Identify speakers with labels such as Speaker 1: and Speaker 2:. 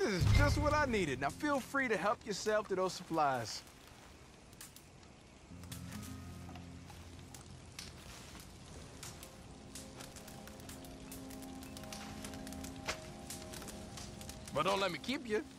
Speaker 1: This is just what I needed. Now feel free to help yourself to those supplies. But don't let me keep you.